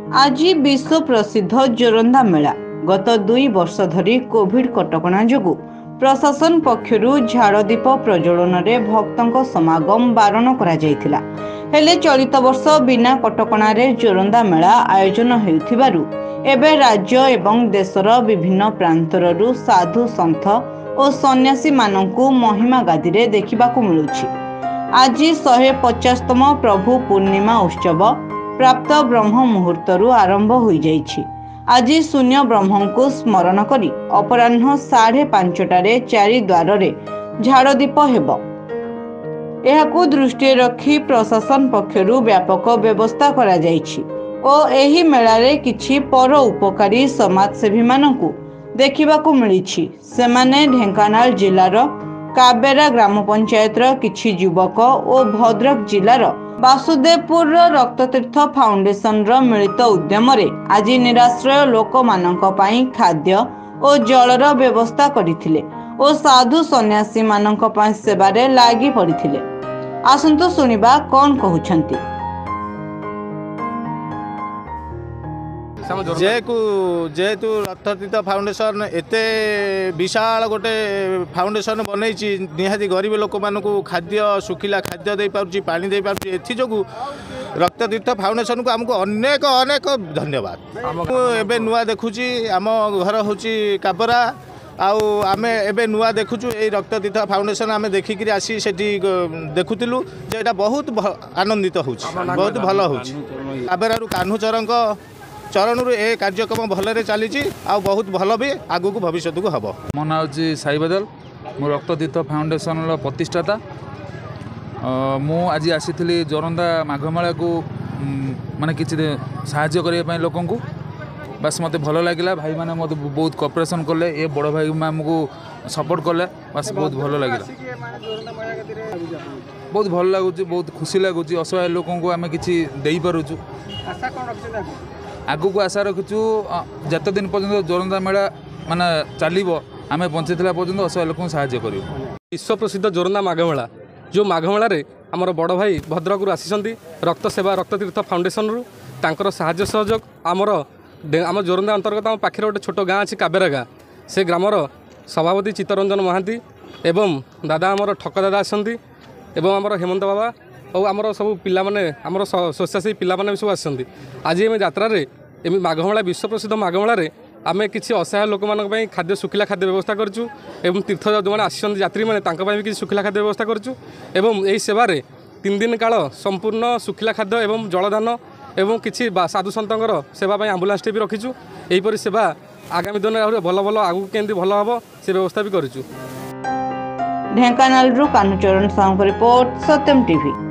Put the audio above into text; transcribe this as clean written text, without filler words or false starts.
आज विश्व प्रसिद्ध जोरंदा मेला गत 2 वर्ष धरी कोविड कटकणा जोगु प्रशासन पक्षरु झाड़दीप प्रज्वलन में भक्तों समागम बारण करा जायथिला। हेले चलित वर्ष बिना कटकणा रे जोरंदा मेला आयोजन हेउथिबारु एबे राज्य एवं देशर विभिन्न प्रांतरु साधु संत और सन्यासी मानंकु महिमा गादी रे देखिबाकु मिलुछि। आज 150तम प्रभु पूर्णिमा उत्सव प्राप्त ब्रह्म मुहूर्तरु आरंभ हो जाइछि। आज शून्य ब्रह्म को स्मरण करी अपराह्न 5:30 चारि द्वार रे झाड़दीप हेब। एहाकु दृष्टि रखी प्रशासन पक्षरु व्यापक व्यवस्था करा जाइछि और एही मेला रे किछि पर उपकारी समाजसेवी मानकु देखिबाकु मिलिछि। सेमाने ढेंकानाल जिल्लार काबेरा ग्राम पंचायतर किछि युवक और भद्रक जिलार वासुदेवपुर रक्ततीर्थ फाउंडेशन मिलित उद्यम आज निराश्रय लोक मानक पई खाद्य और जलर व्यवस्था करथिले और साधु सन्यासी मानक पई सेवारे लागि पड़िथिले। आसंतु सुनिबा कोन कहउछंती। जेहेतु रक्ततीर्थ फाउंडेशन एते विशाल गोटे फाउंडेशन बनई निहाती गरीब लोक मानक खाद्य सुखिला खाद्य दे पारुची पानी दे पारुची एथि जोगु रक्ततीर्थ फाउंडेशन को हमको अनेक अनेक धन्यवाद। एबे नुआ देखुची आम घर होची काबरा आउ आमे एबे नुआ देखुचु ए रक्ततीर्थ फाउंडेशन आमे देखिकरी आसी सेठी देखुतिलु जे एटा बहुत आनंदित होची बहुत भलो होची। काबेरारु कान्हुचरंक चरणु ए कार्यक्रम भलरे चली आ बहुत भल भी आगु को भविष्य को हम। मो ना हूँ साई बदल मो रक्ततीर्थ फाउंडेशन प्रतिष्ठाता। मु आज आसी जोरंदा माघमेला को माने किसी साहाय्य करने लोक बस मत भल लगे। भाई मैंने मत बहुत कोऑपरेशन कले ये बड़ भाई आमको सपोर्ट कले बस बहुत भल लगे बहुत भल लगुच बहुत खुशी लगुच असहाय लोक आम कि दे पारुचु। आगु को आशा रखुचु जत दिन पर्यंत जोरंदा मेला माने चलो आम बंचेला पर्यंत असहाय लोक साहाय्य कर। विश्व प्रसिद्ध जोरंदा माघमेला जो माघमेला आमर बड़ भाई भद्रक आसी रक्त सेवा रक्ततीर्थ फाउंडेशन तांकर साहाय्य सहयोग आम जोरंदा अंतर्गत आम पाखे गोटे छोट गाँ अच्छी काबेरा गाँ से ग्रामर सभापति चित्तरंजन महांती एवं दादा आमर ठक दादा आसती एवं आमर हेमंत बाबा और आमर सब पिला माने आमर स्वेच्छासेवी पिला माने सब आसती। आज एम यात्रा माघमेला विश्व प्रसिद्ध माघमेला आम किसी असहाय लोक मान खाद्य सुखिला खाद्य व्यवस्था करूँ एवं तीर्थ जो मैंने आसी यात्री मैंने किसी सुखिला खाद्य व्यवस्था करूँ एवं यही सेवार 3 दिन काल संपूर्ण सुखिला खाद्य एवं जलदान एवं किसी साधु सतंर सेवा आंबुलांस भी रखीचु। यहीपरि सेवा आगामी दिन भल भल आगू केमती भल हम से व्यवस्था भी करूँ। Dhenkanal Kanhucharan Sahu report Satyam TV.